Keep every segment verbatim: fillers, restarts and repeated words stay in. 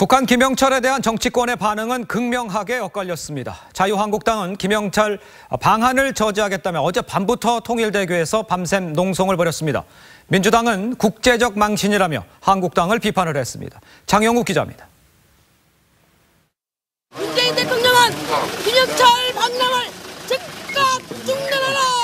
북한 김영철에 대한 정치권의 반응은 극명하게 엇갈렸습니다. 자유한국당은 김영철 방한을 저지하겠다며 어제 밤부터 통일대교에서 밤샘 농성을 벌였습니다. 민주당은 국제적 망신이라며 한국당을 비판을 했습니다. 장영욱 기자입니다. 문재인 대통령은 김영철 방남을 즉각 중단하라!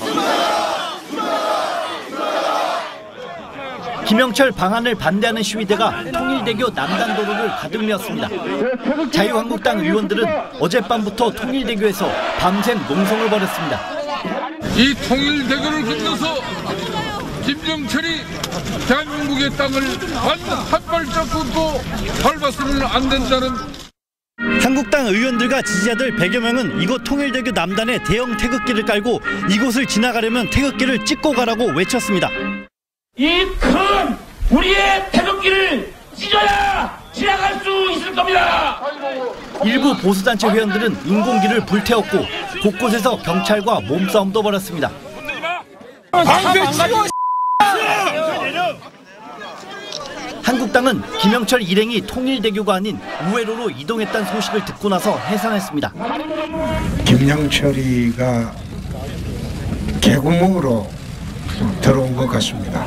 김영철 방한을 반대하는 시위대가 통일대교 남단도로를 가득 메웠습니다. 자유한국당 의원들은 어젯밤부터 통일대교에서 밤샘 농성을 벌였습니다. 이 통일대교를 건너서 김영철이 대한민국의 땅을 한 발짝 긋고 밟았으면 안 된다는. 한국당 의원들과 지지자들 백여 명은 이곳 통일대교 남단에 대형 태극기를 깔고 이곳을 지나가려면 태극기를 찍고 가라고 외쳤습니다. 이 큰 우리의 태극기를 찢어야 지나갈 수 있을 겁니다. 일부 보수단체 회원들은 인공기를 불태웠고 곳곳에서 경찰과 몸싸움도 벌였습니다. 한국당은 김영철 일행이 통일대교가 아닌 우회로로 이동했다는 소식을 듣고 나서 해산했습니다. 김영철이가 개구멍으로 들어온 것 같습니다.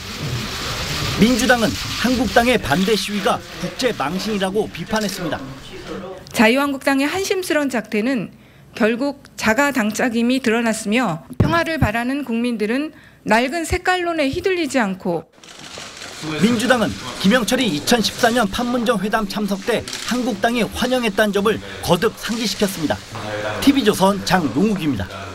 민주당은 한국당의 반대 시위가 국제 망신이라고 비판했습니다. 자유한국당의 한심스러운 작태는 결국 자가 당착임이 드러났으며 평화를 바라는 국민들은 낡은 색깔론에 휘둘리지 않고. 민주당은 김영철이 이천십사 년 판문점 회담 참석 때 한국당이 환영했다는 점을 거듭 상기시켰습니다. 티비조선 장용욱입니다.